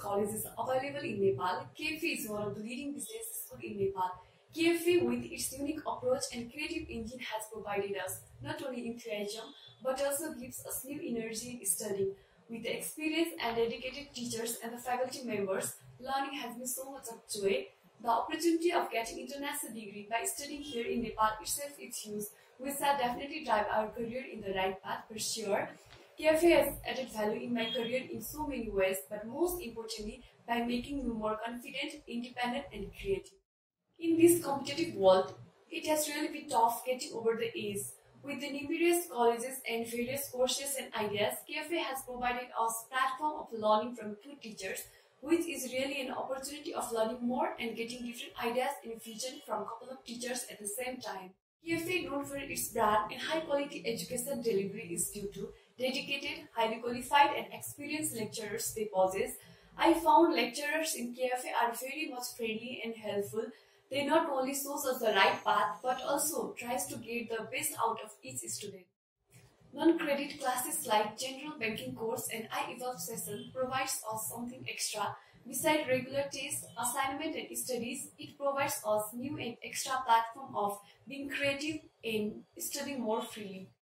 college is available in Nepal, KFA is one of the leading business schools in Nepal. KFA, with its unique approach and creative engine, has provided us not only enthusiasm but also gives us new energy in studying. With the experience and dedicated teachers and the faculty members, learning has been so much of joy. The opportunity of getting international degree by studying here in Nepal itself is huge, which shall definitely drive our career in the right path for sure. KFA has added value in my career in so many ways, but most importantly, by making me more confident, independent, and creative. In this competitive world, it has really been tough getting over the age. With the numerous colleges and various courses and ideas, KFA has provided us a platform of learning from good teachers, which is really an opportunity of learning more and getting different ideas and vision from a couple of teachers at the same time. KFA, known for its brand and high-quality education delivery, is due to dedicated, highly qualified and experienced lecturers they possess. I found lecturers in KFA are very much friendly and helpful. They not only shows us the right path but also tries to get the best out of each student. Non-credit classes like General Banking course and iEvolve session provides us something extra. Besides regular tests, assignment and studies, it provides us new and extra platform of being creative and studying more freely.